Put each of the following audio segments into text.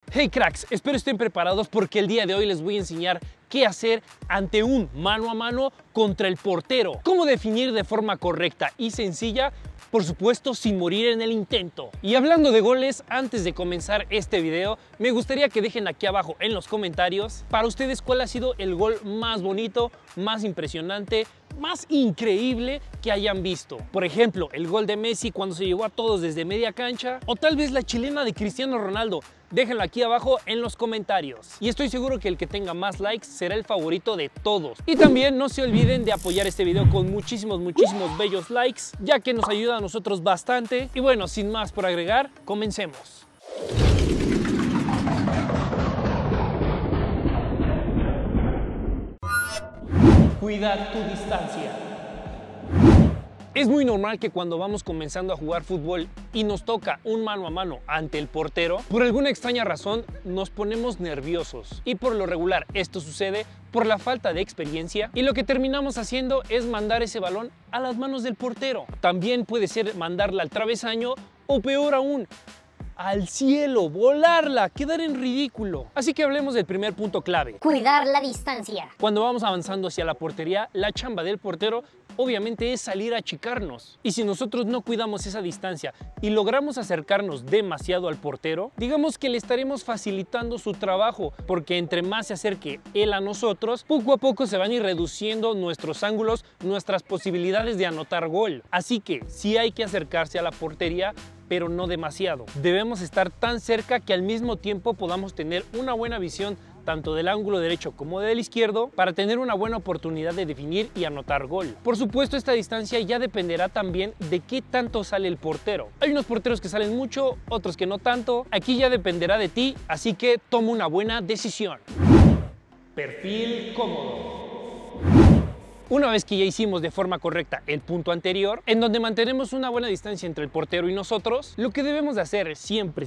Hey cracks, espero estén preparados porque el día de hoy les voy a enseñar qué hacer ante un mano a mano contra el portero. Cómo definir de forma correcta y sencilla, por supuesto sin morir en el intento. Y hablando de goles, antes de comenzar este video, me gustaría que dejen aquí abajo en los comentarios para ustedes cuál ha sido el gol más bonito, más impresionante, más increíble que hayan visto. Por ejemplo, el gol de Messi cuando se llevó a todos desde media cancha, o tal vez la chilena de Cristiano Ronaldo. Déjenlo aquí abajo en los comentarios. Y estoy seguro que el que tenga más likes será el favorito de todos. Y también no se olviden de apoyar este video con muchísimos bellos likes, ya que nos ayuda a nosotros bastante. Y bueno, sin más por agregar, comencemos. Cuida tu distancia. Es muy normal que cuando vamos comenzando a jugar fútbol y nos toca un mano a mano ante el portero, por alguna extraña razón nos ponemos nerviosos. Y por lo regular esto sucede por la falta de experiencia y lo que terminamos haciendo es mandar ese balón a las manos del portero. También puede ser mandarla al travesaño o peor aún, al cielo, volarla, quedar en ridículo. Así que hablemos del primer punto clave. Cuidar la distancia. Cuando vamos avanzando hacia la portería, la chamba del portero obviamente es salir a achicarnos. Y si nosotros no cuidamos esa distancia y logramos acercarnos demasiado al portero, digamos que le estaremos facilitando su trabajo, porque entre más se acerque él a nosotros, poco a poco se van a ir reduciendo nuestros ángulos, nuestras posibilidades de anotar gol. Así que sí hay que acercarse a la portería, pero no demasiado. Debemos estar tan cerca que al mismo tiempo podamos tener una buena visión tanto del ángulo derecho como del izquierdo para tener una buena oportunidad de definir y anotar gol. Por supuesto, esta distancia ya dependerá también de qué tanto sale el portero. Hay unos porteros que salen mucho, otros que no tanto. Aquí ya dependerá de ti, así que toma una buena decisión. Perfil cómodo. Una vez que ya hicimos de forma correcta el punto anterior, en donde mantenemos una buena distancia entre el portero y nosotros, lo que debemos de hacer siempre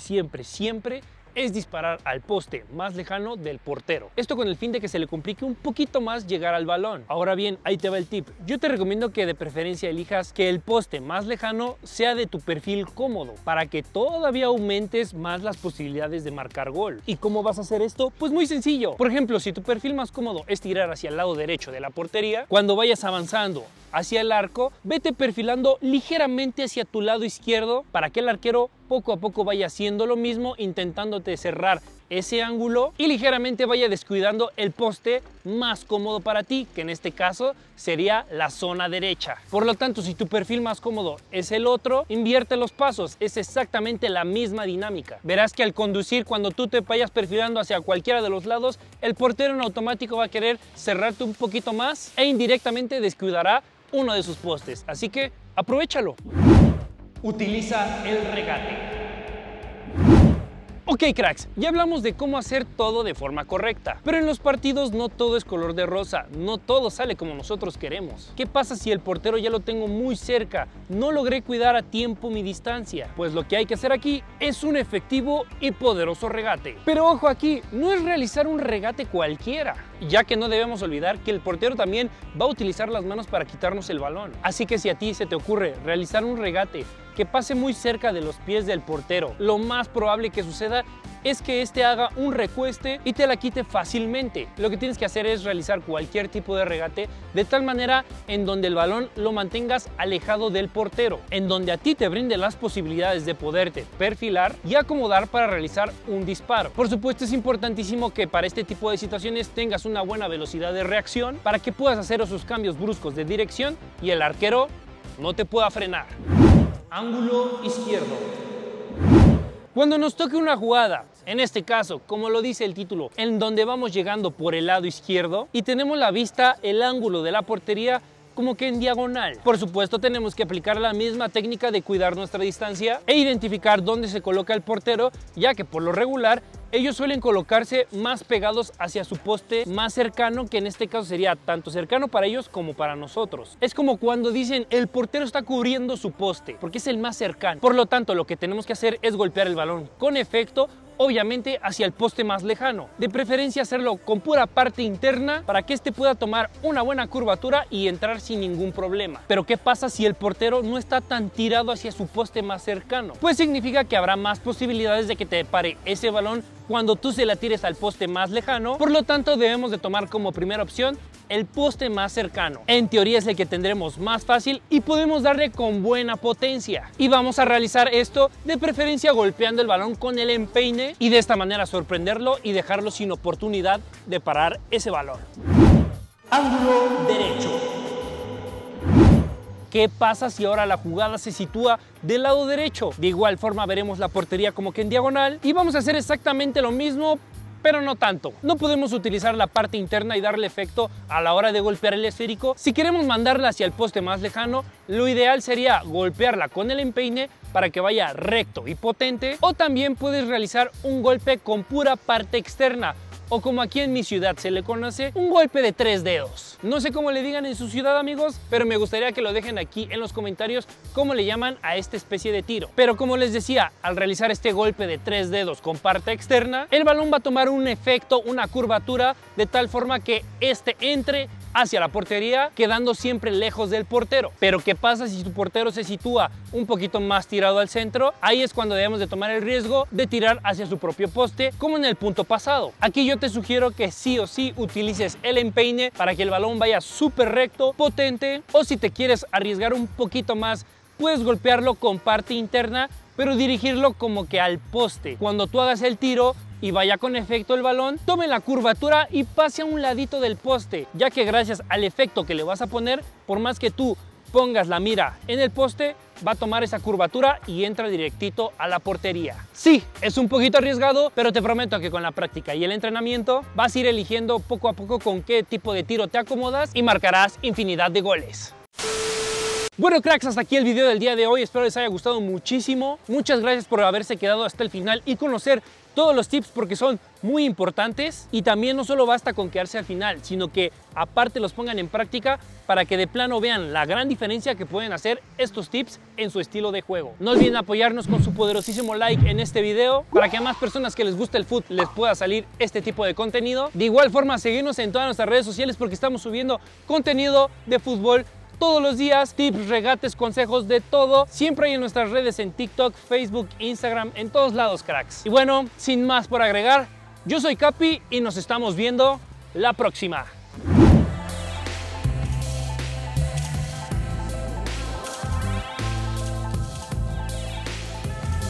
es disparar al poste más lejano del portero. Esto con el fin de que se le complique un poquito más llegar al balón. Ahora bien, ahí te va el tip. Yo te recomiendo que de preferencia elijas que el poste más lejano sea de tu perfil cómodo, para que todavía aumentes más las posibilidades de marcar gol. ¿Y cómo vas a hacer esto? Pues muy sencillo. Por ejemplo, si tu perfil más cómodo es tirar hacia el lado derecho de la portería, cuando vayas avanzando hacia el arco, vete perfilando ligeramente hacia tu lado izquierdo para que el arquero poco a poco vaya haciendo lo mismo, intentándote cerrar ese ángulo y ligeramente vaya descuidando el poste más cómodo para ti, que en este caso sería la zona derecha. Por lo tanto, si tu perfil más cómodo es el otro, invierte los pasos, es exactamente la misma dinámica. Verás que al conducir, cuando tú te vayas perfilando hacia cualquiera de los lados, el portero en automático va a querer cerrarte un poquito más e indirectamente descuidará uno de sus postes, así que aprovéchalo. Utiliza el regate. Ok cracks, ya hablamos de cómo hacer todo de forma correcta, pero en los partidos no todo es color de rosa, no todo sale como nosotros queremos. ¿Qué pasa si el portero ya lo tengo muy cerca? No logré cuidar a tiempo mi distancia. Pues lo que hay que hacer aquí es un efectivo y poderoso regate. Pero ojo aquí, no es realizar un regate cualquiera, ya que no debemos olvidar que el portero también va a utilizar las manos para quitarnos el balón. Así que si a ti se te ocurre realizar un regate que pase muy cerca de los pies del portero, lo más probable que suceda es que este haga un recueste y te la quite fácilmente. Lo que tienes que hacer es realizar cualquier tipo de regate de tal manera en donde el balón lo mantengas alejado del portero, en donde a ti te brinde las posibilidades de poderte perfilar y acomodar para realizar un disparo. Por supuesto, es importantísimo que para este tipo de situaciones tengas una buena velocidad de reacción para que puedas hacer esos cambios bruscos de dirección y el arquero no te pueda frenar. Ángulo izquierdo. Cuando nos toque una jugada, en este caso, como lo dice el título, en donde vamos llegando por el lado izquierdo y tenemos la vista, el ángulo de la portería como que en diagonal. Por supuesto, tenemos que aplicar la misma técnica de cuidar nuestra distancia e identificar dónde se coloca el portero, ya que por lo regular ellos suelen colocarse más pegados hacia su poste más cercano, que en este caso sería tanto cercano para ellos como para nosotros. Es como cuando dicen el portero está cubriendo su poste, porque es el más cercano. Por lo tanto, lo que tenemos que hacer es golpear el balón con efecto, obviamente hacia el poste más lejano. De preferencia hacerlo con pura parte interna para que este pueda tomar una buena curvatura y entrar sin ningún problema. Pero ¿qué pasa si el portero no está tan tirado hacia su poste más cercano? Pues significa que habrá más posibilidades de que te pare ese balón cuando tú se la tires al poste más lejano. Por lo tanto, debemos de tomar como primera opción el poste más cercano. En teoría es el que tendremos más fácil y podemos darle con buena potencia. Y vamos a realizar esto de preferencia golpeando el balón con el empeine y de esta manera sorprenderlo y dejarlo sin oportunidad de parar ese balón. Ángulo derecho. ¿Qué pasa si ahora la jugada se sitúa del lado derecho? De igual forma veremos la portería como que en diagonal y vamos a hacer exactamente lo mismo, pero no tanto. No podemos utilizar la parte interna y darle efecto a la hora de golpear el esférico. Si queremos mandarla hacia el poste más lejano, lo ideal sería golpearla con el empeine para que vaya recto y potente, o también puedes realizar un golpe con pura parte externa, o como aquí en mi ciudad se le conoce, un golpe de 3 dedos. No sé cómo le digan en su ciudad, amigos, pero me gustaría que lo dejen aquí en los comentarios cómo le llaman a esta especie de tiro. Pero como les decía, al realizar este golpe de 3 dedos con parte externa, el balón va a tomar un efecto, una curvatura, de tal forma que este entre hacia la portería, quedando siempre lejos del portero. Pero ¿qué pasa si tu portero se sitúa un poquito más tirado al centro? Ahí es cuando debemos de tomar el riesgo de tirar hacia su propio poste, como en el punto pasado. Aquí yo te sugiero que sí o sí utilices el empeine para que el balón vaya súper recto, potente, o si te quieres arriesgar un poquito más, puedes golpearlo con parte interna, pero dirigirlo como que al poste. Cuando tú hagas el tiro y vaya con efecto el balón, tome la curvatura y pase a un ladito del poste, ya que gracias al efecto que le vas a poner, por más que tú pongas la mira en el poste, va a tomar esa curvatura y entra directito a la portería. Sí, es un poquito arriesgado, pero te prometo que con la práctica y el entrenamiento vas a ir eligiendo poco a poco con qué tipo de tiro te acomodas y marcarás infinidad de goles. Bueno, cracks, hasta aquí el video del día de hoy. Espero les haya gustado muchísimo. Muchas gracias por haberse quedado hasta el final y conocer todos los tips, porque son muy importantes. Y también no solo basta con quedarse al final, sino que aparte los pongan en práctica para que de plano vean la gran diferencia que pueden hacer estos tips en su estilo de juego. No olviden apoyarnos con su poderosísimo like en este video para que a más personas que les guste el fútbol les pueda salir este tipo de contenido. De igual forma, seguirnos en todas nuestras redes sociales porque estamos subiendo contenido de fútbol todos los días, tips, regates, consejos, de todo. Siempre hay en nuestras redes en TikTok, Facebook, Instagram, en todos lados, cracks. Y bueno, sin más por agregar, yo soy Capi y nos estamos viendo la próxima.